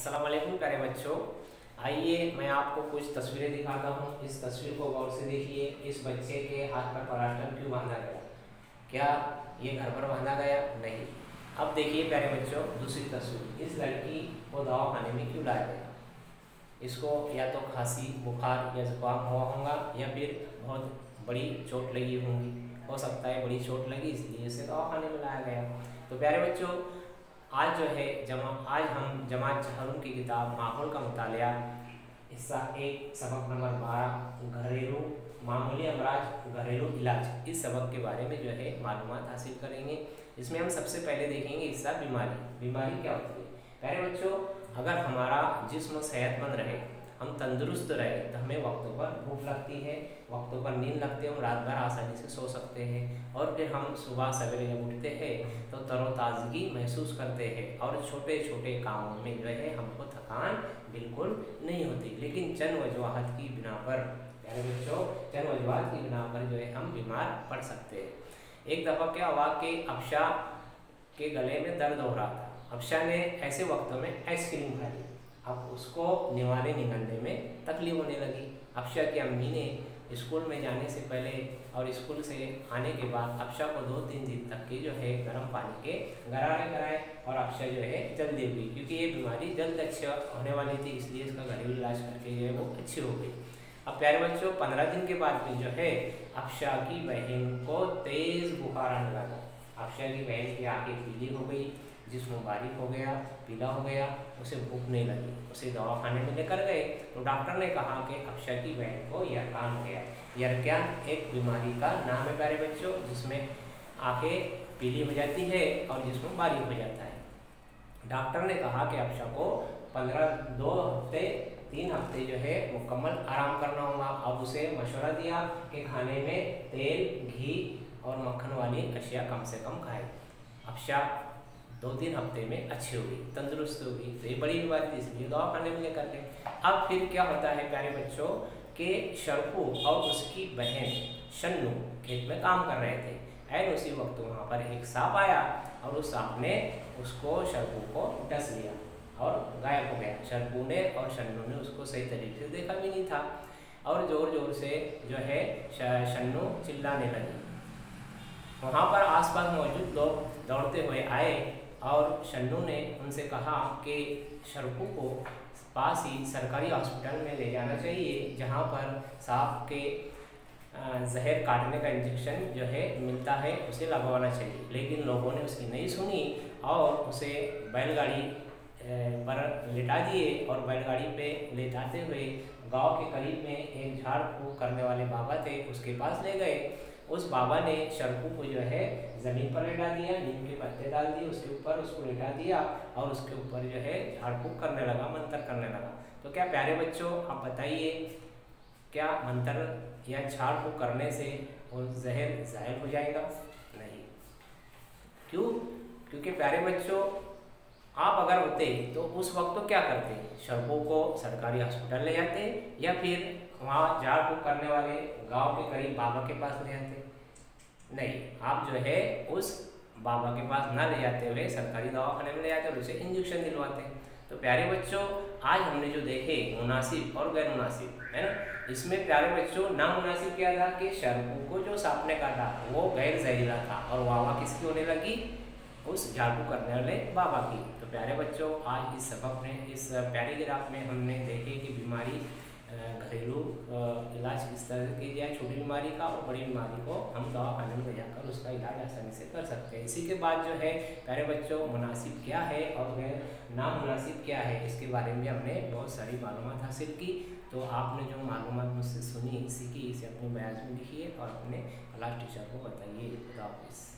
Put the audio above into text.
अस्सलाम वालेकुम प्यारे बच्चों। आइए मैं आपको कुछ तस्वीरें दिखाता हूँ। इस तस्वीर को गौर से देखिए। इस बच्चे के हाथ पर प्लास्टर क्यों बांधा गया? क्या ये घर पर बांधा गया? नहीं। अब देखिए प्यारे बच्चों, दूसरी तस्वीर। इस लड़की को दवाखाने में क्यों लाया गया? इसको या तो खांसी, बुखार या जुकाम हुआ होगा या फिर बहुत बड़ी चोट लगी होंगी। हो सकता है बड़ी चोट लगी, इसलिए इसे दवाखाने में लाया गया। तो प्यारे बच्चों, आज जो है आज हम जमात जहरुम की किताब माहौल का मुतालिया हिस्सा 1 सबक नंबर 12 घरेलू मामूली अमराज घरेलू इलाज, इस सबक के बारे में जो है मालूमात हासिल करेंगे। इसमें हम सबसे पहले देखेंगे हिस्सा बीमारी क्या होती है। प्यारे बच्चों, अगर हमारा जिस्म सेहतमंद रहे, हम तंदुरुस्त रहे, तो हमें वक्तों पर भूख लगती है, वक्तों पर नींद लगती है, हम रात भर आसानी से सो सकते हैं और फिर हम सुबह सवेरे जब उठते हैं तो तरोताज़गी महसूस करते हैं और छोटे छोटे कामों में जो है हमको थकान बिल्कुल नहीं होती। लेकिन चंद वजूहात की बिना पर प्यारे बच्चों, चंद वजूहात की बिना पर जो है हम बीमार पड़ सकते हैं। एक दफ़ा क्या हुआ कि अफशा के गले में दर्द हो रहा था। अफशा ने ऐसे वक्तों में आइसक्रीम खा ली। अब उसको निवाले निगलने में तकलीफ होने लगी। अफशा की अम्मी ने स्कूल में जाने से पहले और स्कूल से आने के बाद अफशा को 2-3 दिन तक के जो है गर्म पानी के गरारे कराए और अफशा जो है जल्दी हुई, क्योंकि ये बीमारी जल्द अच्छी होने वाली थी, इसलिए इसका घरेलू इलाज करके जो है वो अच्छी हो गई। अब प्यारे बच्चों, 15 दिन के बाद में जो है अफशा की बहन को तेज़ बुखार आने लगा। अफशा की बहन की आँखें पीली हो गई, जिस्म बारीक हो गया, पीला हो गया, उसे भूख नहीं लगी। उसे दवाखाने में लेकर गए तो डॉक्टर ने कहा कि अफशा की बहन को यरकान हो गया। यरकान एक बीमारी का नाम है प्यारे बच्चों, जिसमें आंखें पीली हो जाती है और जिस्म बारीक हो जाता है। डॉक्टर ने कहा कि अफशा को 3 हफ्ते जो है मुकम्मल आराम करना होगा। अब उसे मशवरा दिया कि खाने में तेल, घी और मक्खन वाली अशिया कम से कम खाए। अफशा 2-3 हफ्ते में अच्छी होगी, तंदुरुस्त होगी। तो ये बड़ी बीमारी थी, इसलिए दवाखाने में लेकर गए। अब फिर क्या होता है प्यारे बच्चों कि शरफू और उसकी बहन शन्नू खेत में काम कर रहे थे। ऐन उसी वक्त वहाँ पर एक सांप आया और उस सांप ने उसको शरफू को डस लिया और गायब हो गया। शरफू ने और शन्नू ने उसको सही तरीके से देखा भी नहीं था और ज़ोर ज़ोर से जो है शन्नू चिल्लाने लगी। वहाँ पर आसपास मौजूद लोग दौड़ते हुए आए और शन्नू ने उनसे कहा कि शरफू को पास ही सरकारी हॉस्पिटल में ले जाना चाहिए, जहाँ पर सांप के जहर काटने का इंजेक्शन जो है मिलता है, उसे लगवाना चाहिए। लेकिन लोगों ने उसकी नहीं सुनी और उसे बैलगाड़ी पर लेटा दिए और बैलगाड़ी पे लेटाते हुए गांव के करीब में एक झाड़ फूँक करने वाले बाबा थे, उसके पास ले गए। उस बाबा ने शरफू को जो है ज़मीन पर लेटा दिया, नीम के पत्ते डाल दिए उसके ऊपर, उसको लेटा दिया और उसके ऊपर जो है झाड़ फूँक करने लगा, मंत्र करने लगा। तो क्या प्यारे बच्चों, आप बताइए, क्या मंत्र या झाड़ फूँक करने से वो जहर ज़ाहिर हो जाएगा? नहीं। क्यों? क्योंकि प्यारे बच्चों, आप अगर होते तो उस वक्त तो क्या करते? शरफू को सरकारी हॉस्पिटल ले जाते या फिर वहाँ झाड़ फूँक करने वाले गांव के करीब बाबा के पास ले जाते? नहीं, आप जो है उस बाबा के पास ना ले जाते हुए सरकारी दवाखाने में ले जाते और उसे इंजेक्शन दिलवाते। तो प्यारे बच्चों, आज हमने जो देखे मुनासिब और गैर मुनासिब, है ना, इसमें प्यारे बच्चों नामुनासिब क्या था कि शरफू को जो सांप ने काटा वो गैर जहरीला था और वाह किसकी होने लगी? उस झाड़ू करने वाले बाबा की। तो प्यारे बच्चों, आज इस सबक में, इस पैराग्राफ में हमने देखे कि बीमारी घरेलू इलाज किस तरह से किया जाए, छोटी बीमारी का और बड़ी बीमारी को हम दवाखाने में ले जाकर उसका इलाज आसानी से कर सकते हैं। इसी के बाद जो है प्यारे बच्चों, मुनासिब क्या है और नामुनासिब क्या है, इसके बारे में हमने बहुत सारी मालूमात हासिल की। तो आपने जो मालूमात मुझसे सुनी, सीखी, इसे अपने बयान में लिखिए और अपने क्लास टीचर को बताइए। खुदा हाफिज़।